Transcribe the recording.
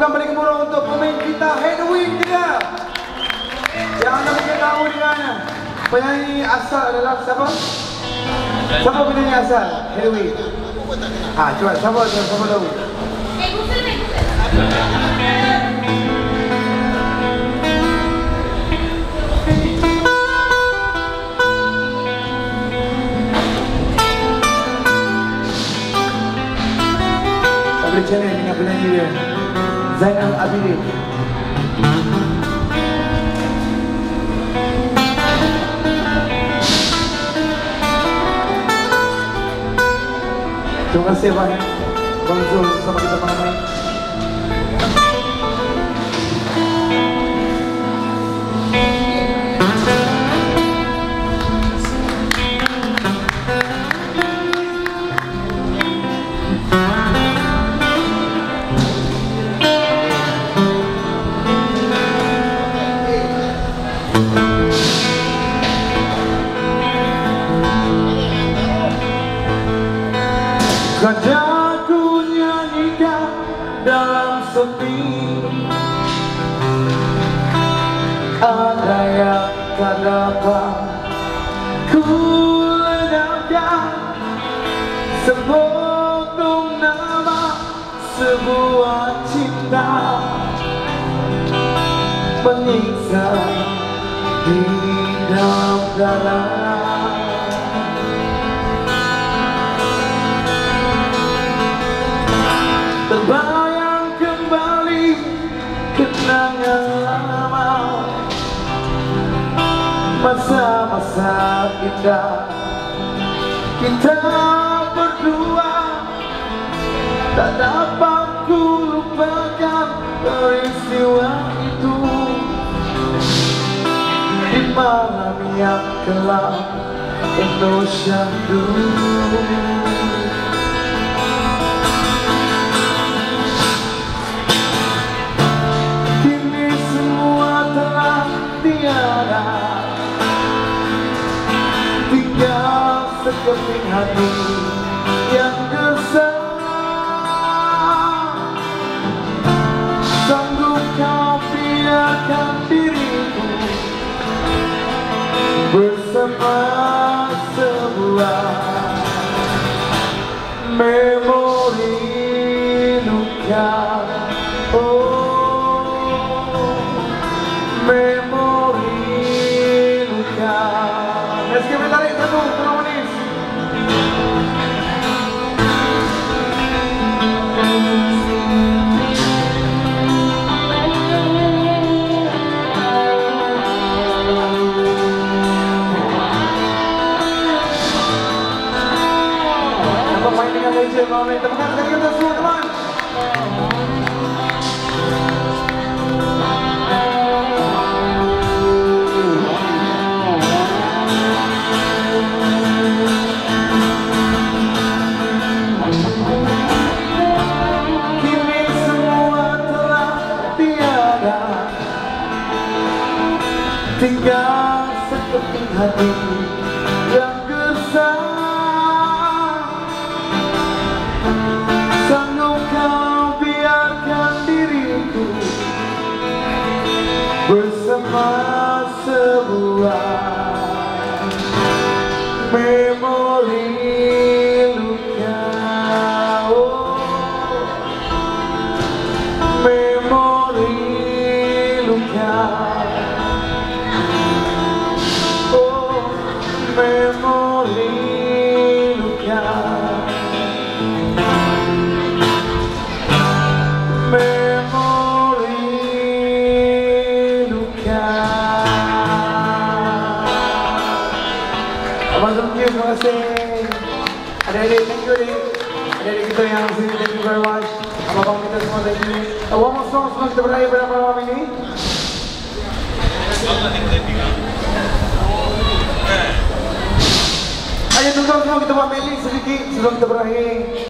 Tepuk balik murah untuk pemain kita Headwind kita. Yang anda mungkin tahu dengan penyanyi asal adalah siapa? Siapa penyanyi asal Headwind? Coba siapa tahu? Boleh challenge dengan penyanyi dia Zainal Abidin. Terima kasih banyak Bang Zul sama kita malam ini. Kadang ku nyanyikan dalam sepi, ada yang tak dapat ku ledakkan, sepotong nama sebuah cinta menyiksa di dalam dada. Terbayang kembali kenangan lama, masa-masa indah kita berdua. Tak dapat ku lupakan peristiwa itu di malam yang gelap Indonesia dulu. Tinggal sekeping hati yang gersang. Sanggup kau biarkan diriku bersama sebuah memori luka. Memori luka. Let's give it a little manis. Apa main dengan legend malam ini? Teman-teman kita semua teman. Tinggal sekeping hati yang gersang. Sanggup kau biarkan diriku bersama sebuah memori luka. Memori luka. Memori luka. Memori luka. Abang Zul, terima kasih. Adik-adik, thank you adik. Adik-adik kita yang sini, thank you very much. Abang-abang kita semua, thank you. One more song sebelum kita berakhir pada malam ini. Ayo tunggu semua kita buat medley sedikit sebelum kita berakhir.